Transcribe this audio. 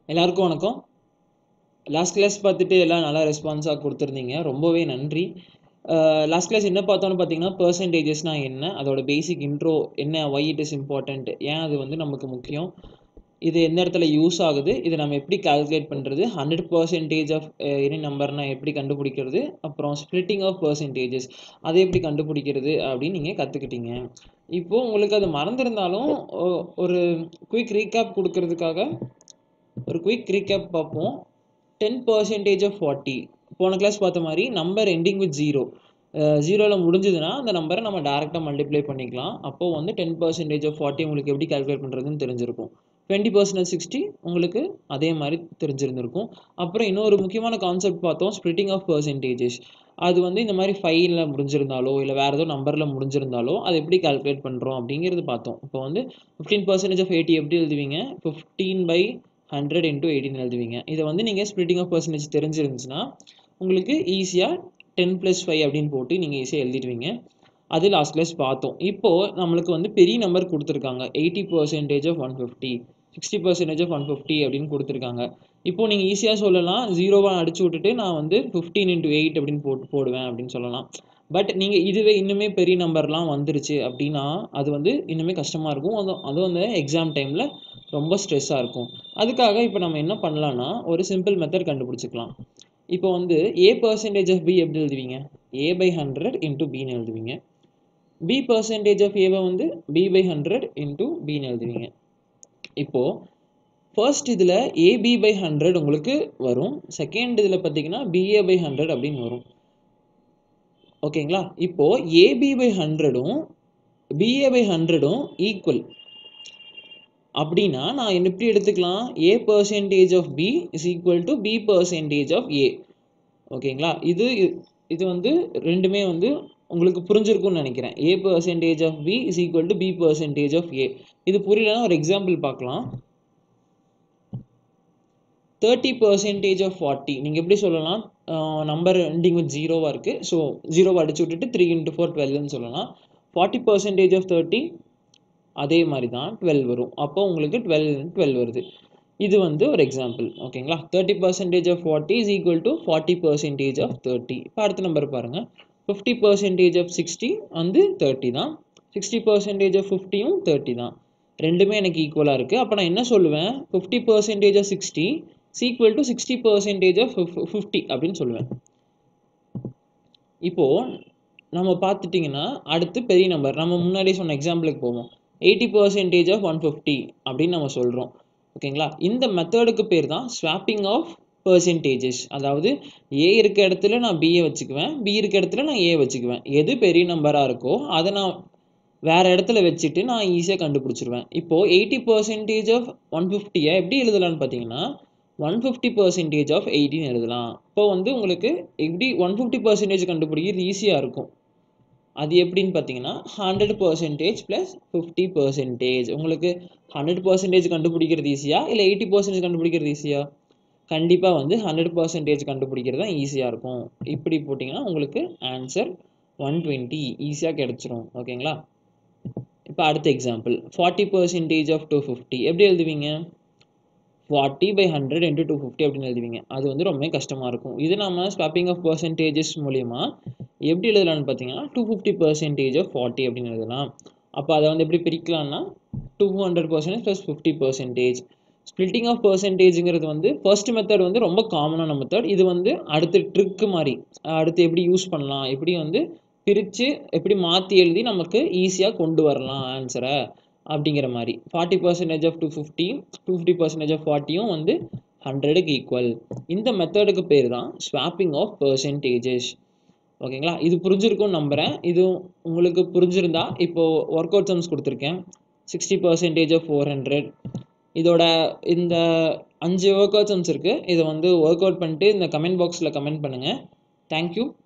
எல்லாருக்கும் வணக்கம். Last class பார்த்துட்டு எல்லாம் நல்லா ரெஸ்பான்ஸாக கொடுத்துருந்தீங்க, ரொம்பவே நன்றி. லாஸ்ட் கிளாஸ் என்ன பார்த்தோன்னு பார்த்தீங்கன்னா, பர்சன்டேஜஸ்னால் என்ன, அதோட பேசிக் இன்ட்ரோ என்ன, ஒய் இட் இஸ் இம்பார்ட்டண்ட், ஏன் அது வந்து நமக்கு முக்கியம், இது எந்த இடத்துல யூஸ் ஆகுது, இதை நம்ம எப்படி கால்குலேட் பண்ணுறது, 100% ஆஃப் எனி நம்பர்னால் எப்படி கண்டுபிடிக்கிறது, அப்புறம் ஸ்ப்ளிட்டிங் ஆஃப் பர்சன்டேஜஸ் அதை எப்படி கண்டுபிடிக்கிறது அப்படின்னு நீங்கள் கற்றுக்கிட்டீங்க. இப்போது உங்களுக்கு அது மறந்துருந்தாலும் ஒரு குயிக் ரீகேப் கொடுக்கறதுக்காக ஒரு குயிக் ரீகேப் பார்ப்போம். 10% ஆஃப் 40 போன கிளாஸ் பார்த்த மாதிரி நம்பர் எண்டிங் வித் 0 முடிஞ்சதுன்னா அந்த நம்பரை நம்ம டேரெக்டாக மல்டிப்ளை பண்ணிக்கலாம். அப்போது வந்து 10% ஆஃப் 40 உங்களுக்கு எப்படி கால்குலேட் பண்ணுறதுன்னு தெரிஞ்சிருக்கும். 20% 60 உங்களுக்கு அதே மாதிரி தெரிஞ்சிருந்திருக்கும். அப்புறம் இன்னொரு முக்கியமான கான்செப்ட் பார்த்தோம், ஸ்ப்ளிட்டிங் ஆஃப் பர்சன்டேஜஸ். அது வந்து இந்த மாதிரி 5ல் முடிஞ்சிருந்தாலோ இல்லை வேறு ஏதோ நம்பரில் முடிஞ்சிருந்தாலோ அதை எப்படி கால்குலேட் பண்ணுறோம் அப்படிங்கிறது பார்த்தோம். இப்போ வந்து 15% ஆஃப் 80 எப்படி எழுதுவீங்க, 15/100 × 18 எழுதுவீங்க. இதை வந்து நீங்கள் ஸ்ப்ளிட்டிங் ஆஃப் பர்சன்டேஜ் தெரிஞ்சிருந்துச்சுன்னா உங்களுக்கு ஈஸியாக 10 + 5 அப்படின்னு போட்டு நீங்கள் ஈஸியாக எழுதிடுவீங்க. அது லாஸ்ட் கிளாஸ் பார்த்தோம். இப்போது நம்மளுக்கு வந்து பெரிய நம்பர் கொடுத்துருக்காங்க, 80% ஆஃப் 150, 60% ஆஃப் 150 அப்படின்னு கொடுத்துருக்காங்க. இப்போது நீங்கள் ஈஸியாக சொல்லலாம், 0 அடிச்சு விட்டுட்டு நான் வந்து 15 × 8 அப்படின்னு போடுவேன் அப்படின்னு சொல்லலாம். பட் நீங்கள் இதுவே இன்னுமே பெரிய நம்பர்லாம் வந்துருச்சு அப்படின்னா அது வந்து இன்னுமே கஷ்டமாக இருக்கும். அதுவும் அந்த எக்ஸாம் டைமில் ரொம்ப ஸ்ட்ரெஸ்ஸாக இருக்கும். அதுக்காக இப்போ நம்ம என்ன பண்ணலான்னா ஒரு சிம்பிள் மெத்தட் கண்டுபிடிச்சிக்கலாம். இப்போ வந்து A% ஆஃப் B எப்படி எழுதுவீங்க, A/100 × Bன்னு எழுதுவீங்க. B% ஆஃப் Aவை வந்து B/100 × Bன்னு எழுதுவீங்க. இப்போது ஃபர்ஸ்ட் இதில் AB/100 உங்களுக்கு வரும், செகண்ட் இதில் பார்த்தீங்கன்னா BA/100 அப்படின்னு வரும். ஓகேங்களா? இப்போது AB/100ம் BA/100ம் ஈக்குவல் அப்படின்னா நான் எப்படி எடுத்துக்கலாம், A% of B is equal to B% of A. ஓகேங்களா? இது வந்து ரெண்டுமே வந்து உங்களுக்கு புரிஞ்சிருக்கும்னு நினைக்கிறேன். A% of B is equal to B% of A. இது புரியலன்னா ஒரு எக்ஸாம்பிள் பார்க்கலாம். 30% ஆஃப் 40 நீங்கள் எப்படி சொல்லலாம், நம்பர் எண்டிங் வித் 0 இருக்குது, ஸோ 0 அடிச்சு விட்டுட்டு 3 × 4 12ன்னு சொல்லலாம். 40% ஆஃப் 30 அதே மாதிரி தான் 12 வரும். அப்போ உங்களுக்கு 12 வருது. இது வந்து ஒரு எக்ஸாம்பிள். ஓகேங்களா? 30% of 40 is equal to 40% of 30. இப்போ அடுத்த நம்பர் பாருங்கள், 50% ஆஃப் 60 வந்து 30 தான், 60% ஆஃப் 50யும் 30 தான். ரெண்டுமே எனக்கு ஈக்குவலாக இருக்குது. அப்போ நான் என்ன சொல்லுவேன், 50% of 60 is equal to 60% of 50 அப்படின்னு சொல்லுவேன். இப்போது நம்ம பார்த்துட்டிங்கன்னா அடுத்து பெரிய நம்பர் நம்ம முன்னாடி சொன்ன எக்ஸாம்பிளுக்கு போவோம். 80% ஆஃப் 150 அப்படின்னு நம்ம சொல்கிறோம். ஓகேங்களா? இந்த மெத்தடுக்கு பேர் தான் ஸ்வாப்பிங் ஆஃப் பர்சன்டேஜஸ். அதாவது ஏ இருக்க இடத்துல நான் பிஏ வச்சுக்குவேன், பி இருக்க இடத்துல நான் ஏ வச்சுக்குவேன். எது பெரிய நம்பராக இருக்கோ அதை நான் வேறு இடத்துல வச்சுட்டு நான் ஈஸியாக கண்டுபிடிச்சிருவேன். இப்போது 80% ஆஃப் 150 எப்படி எழுதலான்னு பார்த்தீங்கன்னா 150% ஆஃப் 80 எழுதலாம். இப்போ வந்து உங்களுக்கு எப்படி 150% கண்டுபிடிக்கிறது ஈஸியாக இருக்கும். அது எப்படின்னு பார்த்தீங்கன்னா 100% + 50%. உங்களுக்கு 100% கண்டுபிடிக்கிறது ஈஸியா இல்லை 80% கண்டுபிடிக்கிறது ஈஸியா? கண்டிப்பாக வந்து 100% கண்டுபிடிக்கிறது தான் ஈஸியாக இருக்கும். இப்படி போட்டிங்கன்னா உங்களுக்கு ஆன்சர் 120 ஈஸியாக கிடச்சிரும். ஓகேங்களா? இப்போ அடுத்த எக்ஸாம்பிள், 40% ஆஃப் 250 எப்படி எழுதுவீங்க, 40/100 × 250 அப்படின்னு எழுதுவீங்க. அது வந்து ரொம்ப கஷ்டமாக இருக்கும். இது நம்ம ஸ்வாப்பிங் ஆஃப் பர்சன்டேஜஸ் மூலிமா எப்படி எழுதலாம்னு பார்த்தீங்கன்னா 250% ஆஃப் 40 அப்படின்னு எழுதலாம். அப்போ அதை வந்து எப்படி பிரிக்கலாம்னா 200% + 50%. ஸ்ப்ளிட்டிங் ஆஃப் பர்சன்டேஜுங்கிறது வந்து ஃபர்ஸ்ட் மெத்தட் வந்து ரொம்ப காமனான மெத்தட். இது வந்து அடுத்த ட்ரிக்கு மாதிரி, அடுத்து எப்படி யூஸ் பண்ணலாம், எப்படி வந்து பிரித்து எப்படி மாற்றி எழுதி நமக்கு ஈஸியாக கொண்டு வரலாம் ஆன்சரை அப்படிங்கிற மாதிரி. 40% ஆஃப் 250, 250% ஆஃப் 40யும் வந்து 100க்கு ஈக்குவல். இந்த மெத்தடுக்கு பேர் தான் ஸ்வாப்பிங் ஆஃப் பர்சன்டேஜஸ். ஓகேங்களா? இது புரிஞ்சிருக்கும்னு நம்புகிறேன். இது உங்களுக்கு புரிஞ்சிருந்தா இப்போது ஒர்க் அவுட் சம்ஸ் கொடுத்துருக்கேன். 60% ஆஃப் 400, இதோட இந்த 5 ஒர்க் அவுட் சம்ஸ் இருக்குது. இதை வந்து ஒர்க் அவுட் பண்ணிட்டு இந்த கமெண்ட் பாக்ஸில் கமெண்ட் பண்ணுங்கள். தேங்க்யூ.